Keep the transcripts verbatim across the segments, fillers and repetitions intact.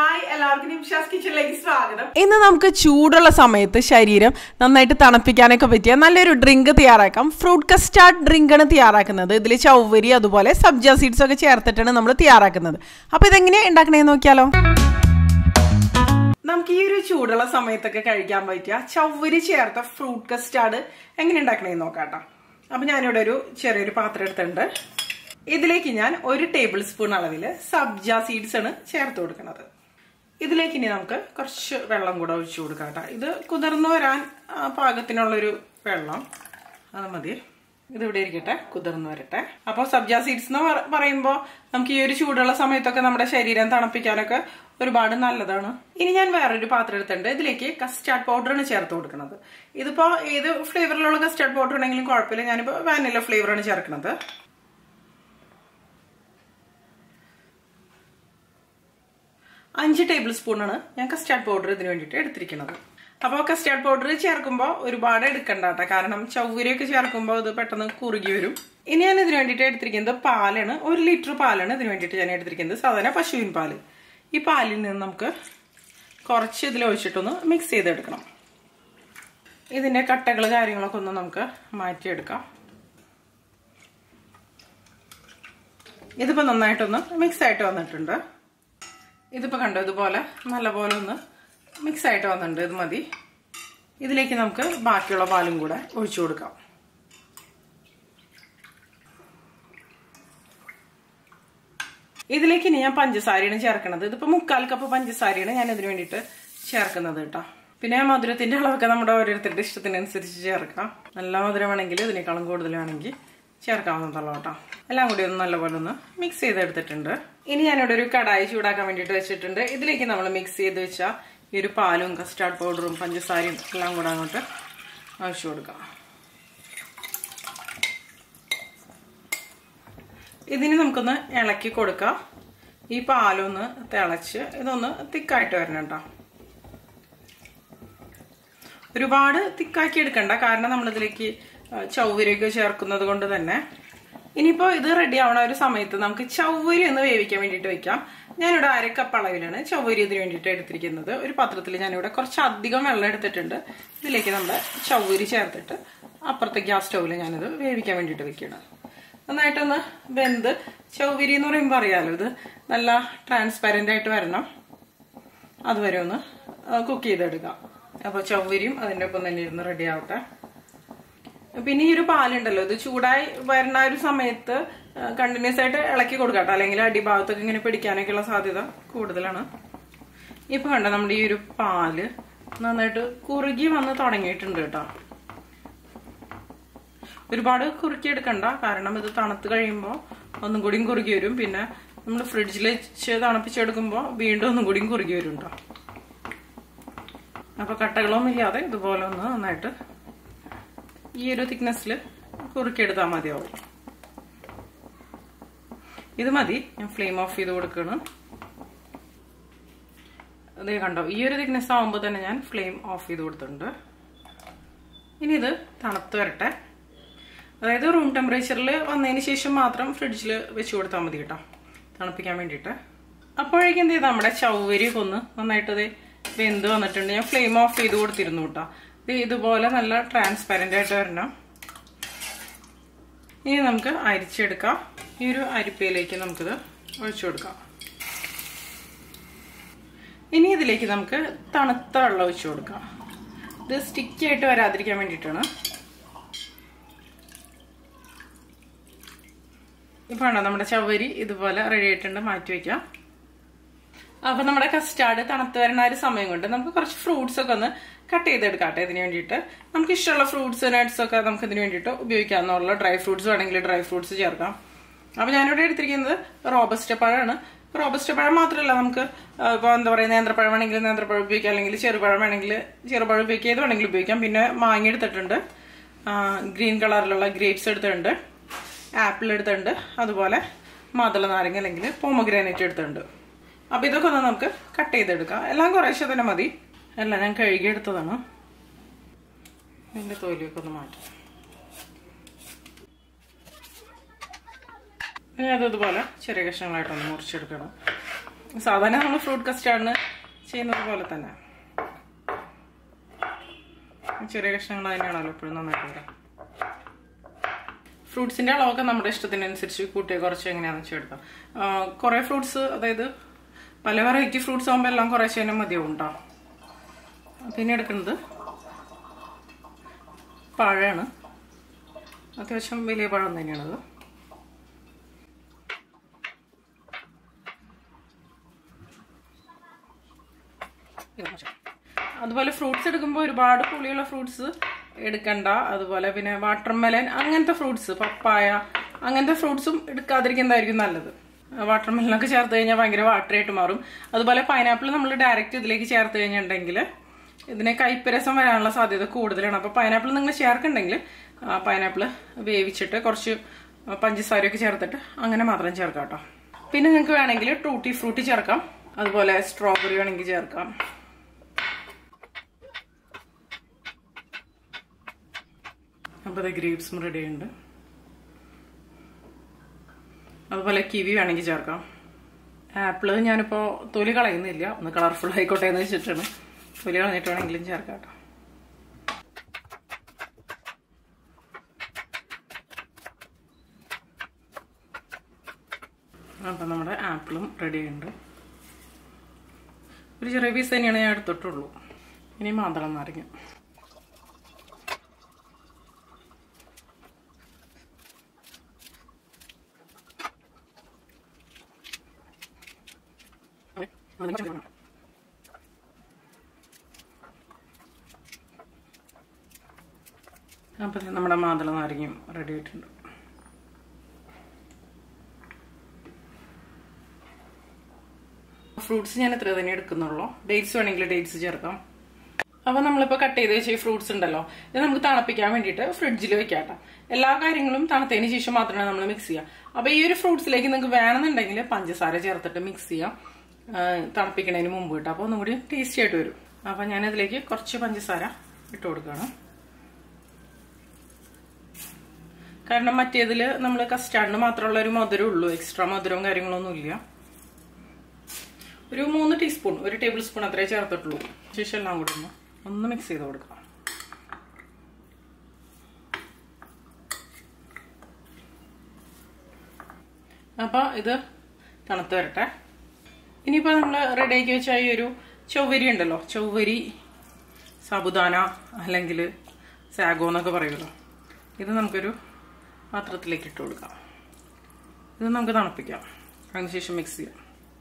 Hi എല്ലാവർക്കും നിമിഷാസ് കിച്ചണിലേക്ക് സ്വാഗതം. ഇന്ന് നമുക്ക് ചൂടുള്ള സമയത്ത് ശരീരം നന്നായിട്ട് തണുപ്പിക്കാനൊക്കെ പറ്റിയ നല്ലൊരു ഡ്രിങ്ക് തയ്യാറാക്കാം. ഫ്രൂട്ട് കസ്റ്റാർഡ് ഡ്രിങ്ക് ആണ് തയ്യാറാക്കുന്നത്. ഇതിൽ ചൗവരി അതുപോലെ സബ്ജ സീഡ്സ് ഒക്കെ ചേർത്തിട്ടാണ് നമ്മൾ തയ്യാറാക്കുന്നത്. അപ്പോൾ ഇതെങ്ങനെയാണ് ഉണ്ടാക്കണേന്ന് നോക്കിയാലോ. നമുക്ക് ഈ ഒരു ചൂടുള്ള സമയത്തൊക്കെ കഴിക്കാൻ പറ്റിയ ചൗവരി ചേർത്ത ഫ്രൂട്ട് കസ്റ്റാർഡ് എങ്ങനെ ഉണ്ടാക്കണേന്ന് നോക്കാട്ടോ. അപ്പൊ ഞാനിവിടെ ഒരു ചെറിയൊരു പാത്രം എടുത്തിട്ടുണ്ട്. ഇതിലേക്ക് ഞാൻ ഒരു ടേബിൾ സ്പൂൺ അളവിൽ സബ്ജ സീഡ്സ് ആണ് ചേർത്ത് കൊടുക്കുന്നത്. ഇതിലേക്ക് ഇനി നമുക്ക് കുറച്ച് വെള്ളം കൂടെ ഒഴിച്ചു കൊടുക്കാം കേട്ടോ. ഇത് കുതിർന്ന് വരാൻ പാകത്തിനുള്ളൊരു വെള്ളം അത് മതി. ഇതിവിടെ ഇരിക്കട്ടെ, കുതിർന്ന് വരട്ടെ. അപ്പോൾ സബ്ജ സീഡ്സ് എന്ന് പറയുമ്പോൾ നമുക്ക് ഈ ഒരു ചൂടുള്ള സമയത്തൊക്കെ നമ്മുടെ ശരീരം തണുപ്പിക്കാനൊക്കെ ഒരുപാട് നല്ലതാണ്. ഇനി ഞാൻ വേറൊരു പാത്രം എടുത്തിട്ടുണ്ട്. ഇതിലേക്ക് കസ്റ്റാർഡ് പൗഡറാണ് ചേർത്ത് കൊടുക്കുന്നത്. ഇതിപ്പോ ഏത് ഫ്ലേവറിലുള്ള കസ്റ്റാർഡ് പൗഡർ ഉണ്ടെങ്കിലും കുഴപ്പമില്ല. ഞാനിപ്പോ വാനില ഫ്ലേവറാണ് ചേർക്കുന്നത്. അഞ്ച് ടേബിൾ സ്പൂണാണ് ഞാൻ കസ്റ്റാർഡ് പൗഡർ ഇതിന് വേണ്ടിയിട്ട് എടുത്തിരിക്കുന്നത്. അപ്പോൾ കസ്റ്റാർഡ് പൗഡർ ചേർക്കുമ്പോൾ ഒരുപാട് എടുക്കണ്ട കേട്ടോ, കാരണം ചൗവരിയൊക്കെ ചേർക്കുമ്പോൾ അത് പെട്ടെന്ന് കുറുകി വരും. ഇനി ഞാൻ ഇതിന് വേണ്ടിയിട്ട് എടുത്തിരിക്കുന്നത് പാലാണ്. ഒരു ലിറ്റർ പാലാണ് ഇതിന് വേണ്ടിയിട്ട് ഞാൻ എടുത്തിരിക്കുന്നത്, സാധാരണ പശുവിൻ പാല്. ഈ പാലിൽ നിന്ന് നമുക്ക് കുറച്ച് ഇതിൽ ഒഴിച്ചിട്ടൊന്ന് മിക്സ് ചെയ്തെടുക്കണം. ഇതിന്റെ കട്ടകൾ കാര്യങ്ങളൊക്കെ ഒന്ന് നമുക്ക് മാറ്റിയെടുക്കാം. ഇതിപ്പോൾ നന്നായിട്ടൊന്ന് മിക്സ് ആയിട്ട് വന്നിട്ടുണ്ട്. ഇതിപ്പോ കണ്ടോ, ഇതുപോലെ നല്ലപോലെ ഒന്ന് മിക്സ് ആയിട്ട് വന്നിട്ടുണ്ട്. ഇത് മതി. ഇതിലേക്ക് നമുക്ക് ബാക്കിയുള്ള പാലും കൂടെ ഒഴിച്ചു കൊടുക്കാം. ഇതിലേക്ക് ഇനി ഞാൻ പഞ്ചസാരയാണ് ചേർക്കുന്നത്. ഇതിപ്പോ മുക്കാൽ കപ്പ് പഞ്ചസാരയാണ് ഞാൻ ഇതിന് വേണ്ടിയിട്ട് ചേർക്കുന്നത് കേട്ടോ. പിന്നെ മധുരത്തിന്റെ അളവൊക്കെ നമ്മുടെ ഓരോരുത്തരുടെ ഇഷ്ടത്തിനനുസരിച്ച് ചേർക്കാം. നല്ല മധുരമാണെങ്കിൽ ഇതിനേക്കാളും കൂടുതൽ വേണമെങ്കിൽ ചേർക്കാവുന്നതുള്ളൂ കേട്ടോ. എല്ലാം കൂടി ഒന്ന് നല്ലപോലെ ഒന്ന് മിക്സ് ചെയ്തെടുത്തിട്ടുണ്ട്. ഇനി ഞാനിവിടെ ഒരു കടായി ചൂടാക്കാൻ വേണ്ടിയിട്ട് വെച്ചിട്ടുണ്ട്. ഇതിലേക്ക് നമ്മൾ മിക്സ് ചെയ്ത് വെച്ച ഈ ഒരു പാലും കസ്റ്റാർഡ് പൗഡറും പഞ്ചസാരയും എല്ലാം കൂടെ അങ്ങോട്ട് ഒഴിച്ചു കൊടുക്കാം. ഇതിന് നമുക്കൊന്ന് ഇളക്കി കൊടുക്കാം. ഈ പാലൊന്ന് തിളച്ച് ഇതൊന്ന് തിക്കായിട്ട് വരണം കേട്ടോ. ഒരുപാട് തിക്കാക്കി എടുക്കണ്ട, കാരണം നമ്മളിതിലേക്ക് ചൗവരിയൊക്കെ ചേർക്കുന്നത് കൊണ്ട് തന്നെ. ഇനിയിപ്പോ ഇത് റെഡി ആവണ ഒരു സമയത്ത് നമുക്ക് ചൗവരി ഒന്ന് വേവിക്കാൻ വേണ്ടിയിട്ട് വെക്കാം. ഞാനിവിടെ അരക്കപ്പ് അളവിലാണ് ചൗവരി ഇതിന് വേണ്ടിയിട്ട് എടുത്തിരിക്കുന്നത്. ഒരു പാത്രത്തിൽ ഞാനിവിടെ കുറച്ച് അധികം വെള്ളം എടുത്തിട്ടുണ്ട്. ഇതിലേക്ക് നമ്മുടെ ചൗവരി ചേർത്തിട്ട് അപ്പുറത്തെ ഗ്യാസ് സ്റ്റൗവിൽ ഞാനിത് വേവിക്കാൻ വേണ്ടിയിട്ട് വെക്കണം. നന്നായിട്ടൊന്ന് വെന്ത്, ചൗവരി എന്ന് പറയുമ്പോൾ അറിയാലോ, ഇത് നല്ല ട്രാൻസ്പാരന്റ് ആയിട്ട് വരണം. അതുവരെ ഒന്ന് കുക്ക് ചെയ്തെടുക്കാം. അപ്പോൾ ചൗവരിയും അതിൻ്റെ ഒപ്പം തന്നെ ഇരുന്ന് റെഡി ആവട്ടെ. പിന്നെ ഈ ഒരു പാലുണ്ടല്ലോ, ഇത് ചൂടായി വരുന്ന ഒരു സമയത്ത് കണ്ടിന്യൂസ് ആയിട്ട് ഇളക്കി കൊടുക്കട്ടോ, അല്ലെങ്കിൽ അടിഭാഗത്തൊക്കെ ഇങ്ങനെ പിടിക്കാനൊക്കെയുള്ള സാധ്യത കൂടുതലാണ്. ഇപ്പൊ കണ്ട നമ്മുടെ ഈ ഒരു പാല് നന്നായിട്ട് കുറുകി വന്ന് തുടങ്ങിയിട്ടുണ്ട് കേട്ടോ. ഒരുപാട് കുറുക്കി എടുക്കണ്ട, കാരണം ഇത് തണുത്ത് കഴിയുമ്പോൾ ഒന്നും കൂടിയും കുറുകി വരും. പിന്നെ നമ്മൾ ഫ്രിഡ്ജിൽ വെച്ച് തണുപ്പിച്ചെടുക്കുമ്പോൾ വീണ്ടും ഒന്നും കൂടിയും കുറുകി വരും കേട്ടോ. അപ്പൊ കട്ടകളൊന്നും ഇല്ലാതെ ഇതുപോലെ ഒന്ന് നന്നായിട്ട് ഈ ഒരു തിക്നെസ്സിൽ കുറുക്കിയെടുത്താൽ മതിയാവും. ഇത് മതി. ഞാൻ ഫ്ലെയിം ഓഫ് ചെയ്ത് കൊടുക്കണം. അതേ കണ്ടോ, ഈ ഒരു തിക്നെസ് ആവുമ്പോൾ തന്നെ ഞാൻ ഫ്ലെയിം ഓഫ് ചെയ്ത് കൊടുത്തിട്ടുണ്ട്. ഇനി ഇത് തണുത്ത് വരട്ടെ. അതായത് റൂം ടെമ്പറേച്ചറിൽ വന്നതിന് ശേഷം മാത്രം ഫ്രിഡ്ജിൽ വെച്ച് കൊടുത്താൽ മതി കേട്ടോ, തണുപ്പിക്കാൻ വേണ്ടിയിട്ട്. അപ്പോഴേക്കും എന്ത് ചെയ്താൽ നമ്മുടെ ചൗവരിയൊക്കെ ഒന്ന് നന്നായിട്ട് ഇത് വെന്ത് വന്നിട്ടുണ്ട്. ഞാൻ ഫ്ലെയിം ഓഫ് ചെയ്ത് കൊടുത്തിരുന്നു കേട്ടോ. ഇതുപോലെ നല്ല ട്രാൻസ്പാരന്റ് ആയിട്ട് വരണം. ഇനി നമുക്ക് അരിച്ചെടുക്കാം. ഈ ഒരു അരിപ്പയിലേക്ക് നമുക്കിത് ഒഴിച്ചു കൊടുക്കാം. ഇനി ഇതിലേക്ക് നമുക്ക് തണുത്ത വെള്ളം ഒഴിച്ചു കൊടുക്കാം. ഇത് സ്റ്റിക്കി ആയിട്ട് വരാതിരിക്കാൻ വേണ്ടിയിട്ടാണ്. ഇപ്പൊ ആണോ നമ്മുടെ ചവരി ഇതുപോലെ റെഡി ആയിട്ടുണ്ട്. മാറ്റി വെക്കാം. അപ്പൊ നമ്മുടെ കസ്റ്റാർഡ് തണുത്ത് വരുന്ന ഒരു സമയം കൊണ്ട് നമുക്ക് കുറച്ച് ഫ്രൂട്ട്സ് ഒക്കെ ഒന്ന് കട്ട് ചെയ്തെടുക്കാട്ടെ. ഇതിന് വേണ്ടിയിട്ട് നമുക്ക് ഇഷ്ടമുള്ള ഫ്രൂട്ട്സ് നട്ട്സ് ഒക്കെ നമുക്ക് ഇതിന് വേണ്ടിയിട്ട് ഉപയോഗിക്കാവുന്ന ഡ്രൈ ഫ്രൂട്ട്സ് വേണമെങ്കിൽ ഡ്രൈ ഫ്രൂട്ട്സ് ചേർക്കാം. അപ്പൊ ഞാനിവിടെ എടുത്തിരിക്കുന്നത് റോബസ്റ്റ പഴമാണ്. റോബസ്റ്റ പഴം മാത്രമല്ല, നമുക്ക് ഇപ്പൊ എന്താ പറയുക, നേന്ത്രപ്പഴം വേണമെങ്കിൽ നേന്ത്രപ്പഴം ഉപയോഗിക്കാം, അല്ലെങ്കിൽ ചെറുപഴം വേണമെങ്കിൽ ചെറുപഴം ഉപയോഗിക്കുക, ഏത് വേണമെങ്കിലും ഉപയോഗിക്കാം. പിന്നെ മാങ്ങ എടുത്തിട്ടുണ്ട്, ഗ്രീൻ കളറിലുള്ള ഗ്രേപ്സ് എടുത്തിട്ടുണ്ട്, ആപ്പിൾ എടുത്തിട്ടുണ്ട്, അതുപോലെ മാതള നാരങ്ങ അല്ലെങ്കിൽ പോമഗ്രാനൈറ്റ് എടുത്തിട്ടുണ്ട്. അപ്പൊ ഇതൊക്കെ ഒന്ന് നമുക്ക് കട്ട് ചെയ്തെടുക്കാം. എല്ലാം കുറേശ്ശെ തന്നെ മതി. എല്ലാം ഞാൻ കഴുകിയെടുത്തതാണ്. ഇതിന്റെ തൊലിയൊക്കെ ഒന്ന് മാറ്റാം. ഇനി അതതുപോലെ ചെറിയ കഷ്ണങ്ങളായിട്ടൊന്ന് മുറിച്ചെടുക്കണം. സാധാരണ നമ്മൾ ഫ്രൂട്ട് കസ്റ്റാർഡിന് ചെയ്യുന്നത് പോലെ തന്നെ ചെറിയ കഷ്ണങ്ങൾ തന്നെയാണല്ലോ എപ്പോഴും നന്നായിട്ട് വരാം. ഫ്രൂട്ട്സിന്റെ അളവൊക്കെ നമ്മുടെ ഇഷ്ടത്തിനനുസരിച്ച് കൂട്ടിയ കുറച്ച് എങ്ങനെയാണെന്ന് വെച്ചാൽ എടുക്കാം. കുറെ ഫ്രൂട്ട്സ്, അതായത് പല വെറൈറ്റി ഫ്രൂട്ട്സ് ആകുമ്പോൾ എല്ലാം കുറച്ച് തന്നെ മതിയാവും ഉണ്ടാവും. പിന്നെ എടുക്കുന്നത് പഴമാണ്, അത്യാവശ്യം വലിയ പഴം തന്നെയാണത്. അതുപോലെ ഫ്രൂട്ട്സ് എടുക്കുമ്പോൾ ഒരുപാട് പുളിയുള്ള ഫ്രൂട്ട്സ് എടുക്കണ്ട. അതുപോലെ പിന്നെ വാട്ടർമെലൻ അങ്ങനത്തെ ഫ്രൂട്ട്സ്, പപ്പായ അങ്ങനത്തെ ഫ്രൂട്ട്സും എടുക്കാതിരിക്കുന്നതായിരിക്കും നല്ലത്. വാട്ടർമെലനൊക്കെ ചേർത്ത് കഴിഞ്ഞാൽ ഭയങ്കര വാട്ടറായിട്ട് മാറും. അതുപോലെ പൈനാപ്പിൾ നമ്മൾ ഡയറക്റ്റ് ഇതിലേക്ക് ചേർത്ത് കഴിഞ്ഞിട്ടുണ്ടെങ്കിൽ ഇതിനെ കയ്പ്പരസം വരാനുള്ള സാധ്യത കൂടുതലാണ്. അപ്പോൾ പൈനാപ്പിൾ നിങ്ങൾ ചേർക്കുന്നുണ്ടെങ്കിൽ പൈനാപ്പിൾ വേവിച്ചിട്ട് കുറച്ച് പഞ്ചസാരയൊക്കെ ചേർത്തിട്ട് അങ്ങനെ മാത്രം ചേർക്കാം കേട്ടോ. പിന്നെ നിങ്ങൾക്ക് വേണമെങ്കിൽ ടൂട്ടി ഫ്രൂട്ടി ചേർക്കാം, അതുപോലെ സ്ട്രോബെറി വേണമെങ്കിൽ ചേർക്കാം. അപ്പോൾ അത് ഗ്രേപ്സും റെഡി ഉണ്ട്. അതുപോലെ കിവി വേണമെങ്കിൽ ചേർക്കാം. ആപ്പിള് ഞാനിപ്പോൾ തൊലി കളയുന്നില്ല, ഒന്ന് കളർഫുൾ ആയിക്കോട്ടെ എന്ന് വെച്ചിട്ടാണ്. തൊലി കളഞ്ഞിട്ട് വേണമെങ്കിലും ചേർക്കാം കേട്ടോ. അപ്പം നമ്മുടെ ആപ്പിളും റെഡി ഉണ്ട്. ഒരു ചെറിയ പീസ് തന്നെയാണ് ഞാൻ എടുത്തിട്ടുള്ളൂ. ഇനി മാതളം നാരങ്ങ. അപ്പം നമ്മുടെ മാതള നാരങ്ങയും റെഡി ആയിട്ടുണ്ട്. ഫ്രൂട്ട്സ് ഞാൻ ഇത്ര തന്നെ എടുക്കുന്നുള്ളൂ. ഡേറ്റ്സ് വേണമെങ്കിൽ ഡേറ്റ്സ് ചേർക്കാം. അപ്പം നമ്മളിപ്പോൾ കട്ട് ചെയ്ത് വെച്ച ഈ ഫ്രൂട്ട്സ് ഉണ്ടല്ലോ, ഇത് നമുക്ക് തണുപ്പിക്കാൻ വേണ്ടിയിട്ട് ഫ്രിഡ്ജിൽ വെക്കാട്ടോ. എല്ലാ കാര്യങ്ങളും തണുത്തതിന് ശേഷം മാത്രമേ നമ്മൾ മിക്സ് ചെയ്യാം. അപ്പോൾ ഈ ഒരു ഫ്രൂട്ട്സിലേക്ക് നിങ്ങൾക്ക് വേണമെന്നുണ്ടെങ്കിൽ പഞ്ചസാര ചേർത്തിട്ട് മിക്സ് ചെയ്യാം തണുപ്പിക്കുന്നതിന് മുമ്പ് കിട്ടും. അപ്പോൾ ഒന്നും കൂടി ടേസ്റ്റി ആയിട്ട് വരും. അപ്പം ഞാനതിലേക്ക് കുറച്ച് പഞ്ചസാര ഇട്ട് കൊടുക്കുകയാണ്. കാരണം മറ്റേതിൽ നമ്മൾ കസ്റ്റാർഡിന് മാത്രമുള്ള ഒരു മധുരം ഉള്ളൂ, എക്സ്ട്രാ മധുരവും കാര്യങ്ങളൊന്നും ഇല്ല. ഒരു മൂന്ന് ടീസ്പൂൺ ഒരു ടേബിൾ സ്പൂൺ അത്രേ ചേർത്തിട്ടുള്ളൂ. ശേഷം എല്ലാം കൂടി ഒന്ന് ഒന്ന് മിക്സ് ചെയ്ത് കൊടുക്കാം. അപ്പോൾ ഇത് തണുത്ത് വരട്ടെ. ഇനിയിപ്പോൾ നമ്മൾ റെഡിയാക്കി വെച്ച ഈ ഒരു ചൊവ്വരി ഉണ്ടല്ലോ, ചൊവ്വരി സാബുദാന അല്ലെങ്കിൽ സാഗോ എന്നൊക്കെ പറയുമല്ലോ, ഇത് നമുക്കൊരു പാത്രത്തിലേക്ക് ഇട്ട് കൊടുക്കാം. ഇത് നമുക്ക് തണുപ്പിക്കാം, അതിനുശേഷം മിക്സ് ചെയ്യാം.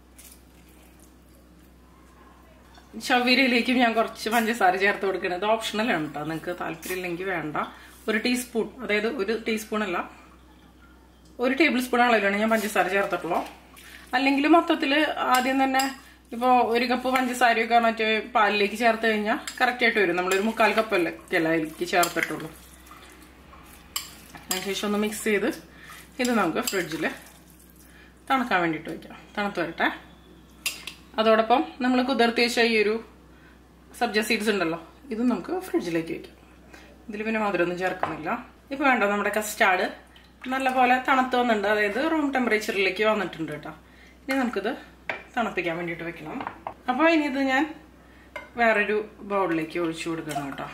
ചവ്വരിയിലേക്കും ഞാൻ കുറച്ച് പഞ്ചസാര ചേർത്ത് കൊടുക്കുന്നത് ഓപ്ഷണലാണ് കേട്ടോ. നിങ്ങൾക്ക് താല്പര്യമില്ലെങ്കിൽ വേണ്ട. ഒരു ടീസ്പൂൺ, അതായത് ഒരു ടീസ്പൂൺ അല്ല ഒരു ടേബിൾ സ്പൂൺ അളവിലാണ് ഞാൻ പഞ്ചസാര ചേർത്തിട്ടുള്ളൂ. അല്ലെങ്കിൽ മൊത്തത്തിൽ ആദ്യം തന്നെ ഇപ്പോൾ ഒരു കപ്പ് പഞ്ചസാരയൊക്കെ മറ്റേ പാലിലേക്ക് ചേർത്ത് കഴിഞ്ഞാൽ കറക്റ്റായിട്ട് വരും. നമ്മളൊരു മുക്കാൽ കപ്പല്ലേ അതിലേക്ക് ചേർത്തിട്ടുള്ളൂ. അതിനുശേഷം ഒന്ന് മിക്സ് ചെയ്ത് ഇത് നമുക്ക് ഫ്രിഡ്ജിൽ തണുക്കാൻ വേണ്ടിയിട്ട് വയ്ക്കാം. തണുത്ത് വരട്ടെ. അതോടൊപ്പം നമ്മൾ കുതിർത്തി വെച്ച ഈ ഒരു സബ്ജ സീഡ്സ് ഉണ്ടല്ലോ, ഇത് നമുക്ക് ഫ്രിഡ്ജിലേക്ക് വയ്ക്കാം. ഇതിൽ പിന്നെ മധുരമൊന്നും ചേർക്കുന്നില്ല. ഇപ്പോൾ വേണ്ട, നമ്മുടെ കസ്റ്റാർഡ് നല്ലപോലെ തണുത്ത് വന്നിട്ടുണ്ട്, അതായത് റൂം ടെമ്പറേച്ചറിലേക്ക് വന്നിട്ടുണ്ട് കേട്ടോ. ഇനി നമുക്കിത് തണുപ്പിക്കാൻ വേണ്ടിയിട്ട് വെക്കണം. അപ്പോൾ ഇനി ഇത് ഞാൻ വേറൊരു ബൗളിലേക്ക് ഒഴിച്ചു കൊടുക്കണം കേട്ടോ.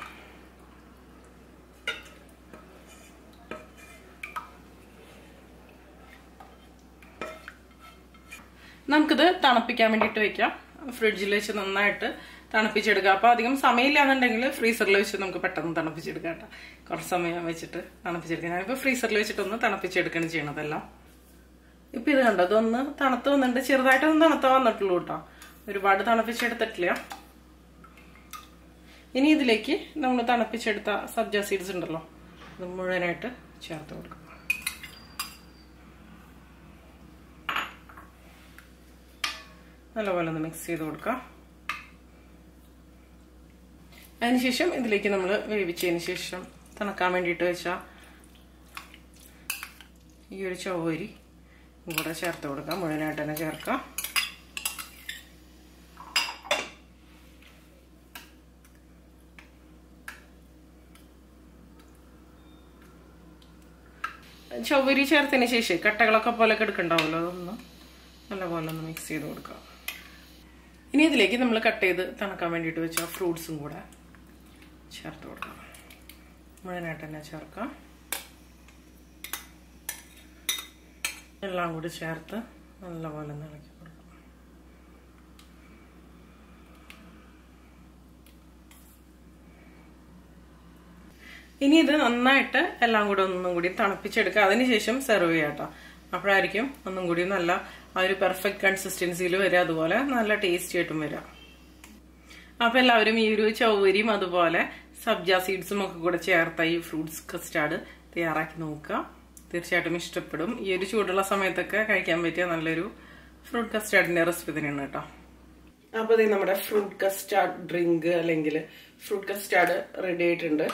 നമുക്കിത് തണുപ്പിക്കാൻ വേണ്ടിയിട്ട് വെക്കാം. ഫ്രിഡ്ജിൽ വെച്ച് നന്നായിട്ട് തണുപ്പിച്ചെടുക്കുക. അപ്പോൾ അധികം സമയമില്ലാന്നുണ്ടെങ്കിൽ ഫ്രീസറിൽ വെച്ച് നമുക്ക് പെട്ടെന്ന് തണുപ്പിച്ചെടുക്കാം കേട്ടോ. കുറച്ച് സമയം വെച്ചിട്ട് തണുപ്പിച്ചെടുക്കാം. ഞാനിപ്പോൾ ഫ്രീസറിൽ വെച്ചിട്ടൊന്ന് തണുപ്പിച്ചെടുക്കണം ചെയ്യണതെല്ലാം. ഇപ്പം ഇത് കണ്ടോ, ഇതൊന്ന് തണുത്ത് വന്നിട്ട് ചെറുതായിട്ടൊന്ന് തണുത്ത് വന്നിട്ടുള്ളൂ കേട്ടോ, ഒരുപാട് തണുപ്പിച്ചെടുത്തിട്ടില്ല. ഇനി ഇതിലേക്ക് നമ്മൾ തണുപ്പിച്ചെടുത്ത സബ്ജ സീഡ്സ് ഉണ്ടല്ലോ, അത് മുഴുവനായിട്ട് ചേർത്ത് കൊടുക്കും. നല്ലപോലെ ഒന്ന് മിക്സ് ചെയ്ത് കൊടുക്കാം. അതിനുശേഷം ഇതിലേക്ക് നമ്മൾ വേവിച്ചതിന് ശേഷം തണുക്കാൻ വേണ്ടിയിട്ട് വെച്ചാൽ ഈ ഒരു ചവ്വരി കൂടെ ചേർത്ത് കൊടുക്കാം. മുഴുവനായിട്ട് തന്നെ ചേർക്കാം. ചവ്വരി ചേർത്തതിന് ശേഷം കട്ടകളൊക്കെ പോലെ എടുക്കണ്ടാവുമല്ലോ, അതൊന്ന് നല്ലപോലെ ഒന്ന് മിക്സ് ചെയ്ത് കൊടുക്കാം. ഇനി ഇതിലേക്ക് നമ്മൾ കട്ട് ചെയ്ത് തണുക്കാൻ വേണ്ടിയിട്ട് വെച്ച ഫ്രൂട്ട്സും കൂടെ ചേർത്ത് കൊടുക്കാം. മുഴുവനായിട്ട് തന്നെ ചേർക്കാം. എല്ലാം കൂടി ചേർത്ത് നല്ലപോലെ ഇളക്കി കൊടുക്കാം. ഇനി ഇത് നന്നായിട്ട് എല്ലാം കൂടി ഒന്നും കൂടി തണുപ്പിച്ചെടുക്കുക. അതിനുശേഷം സെർവ് ചെയ്യാം കേട്ടോ. അപ്പോഴായിരിക്കും ഒന്നും കൂടി നല്ല ആ ഒരു പെർഫെക്റ്റ് കൺസിസ്റ്റൻസിയിൽ വരിക, അതുപോലെ നല്ല ടേസ്റ്റി ആയിട്ടും വരാം. അപ്പൊ എല്ലാവരും ഈ ഒരു ചൗവരിയും അതുപോലെ സബ്ജ സീഡ്സും ഒക്കെ കൂടെ ചേർത്ത ഈ ഫ്രൂട്ട്സ് കസ്റ്റാർഡ് തയ്യാറാക്കി നോക്കുക. തീർച്ചയായിട്ടും ഇഷ്ടപ്പെടും. ഈ ഒരു ചൂടുള്ള സമയത്തൊക്കെ കഴിക്കാൻ പറ്റിയ നല്ലൊരു ഫ്രൂട്ട് കസ്റ്റാർഡിന്റെ റെസിപ്പി തന്നെയാണ് കേട്ടോ. അപ്പൊ ഇത് നമ്മുടെ ഫ്രൂട്ട് കസ്റ്റാർഡ് ഡ്രിങ്ക് അല്ലെങ്കിൽ ഫ്രൂട്ട് കസ്റ്റാർഡ് റെഡി ആയിട്ടുണ്ട്.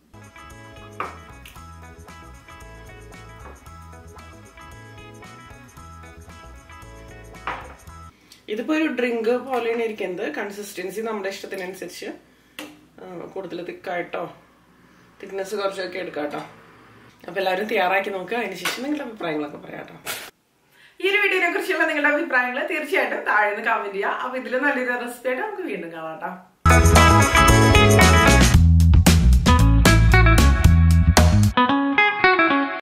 ഇതിപ്പോ ഒരു ഡ്രിങ്ക് പോലെയാണ് ഇരിക്കുന്നത്. കൺസിസ്റ്റൻസി നമ്മുടെ ഇഷ്ടത്തിനനുസരിച്ച് കൂടുതൽ തിക്കായിട്ടോ തിക്നെസ് കുറച്ചൊക്കെ എടുക്കാം കേട്ടോ. അപ്പൊ എല്ലാവരും തയ്യാറാക്കി നോക്കുക. അതിനുശേഷം നിങ്ങളുടെ അഭിപ്രായങ്ങളൊക്കെ പറയാട്ടോ. ഈ ഒരു വീഡിയോനെ കുറിച്ചുള്ള നിങ്ങളുടെ അഭിപ്രായങ്ങൾ തീർച്ചയായിട്ടും താഴെ നിന്ന് കമന്റ് ചെയ്യുക. അപ്പൊ ഇതിൽ നല്ലൊരു റെസിപ്പി ആയിട്ട് നമുക്ക് വീണ്ടും കാണാം കേട്ടോ.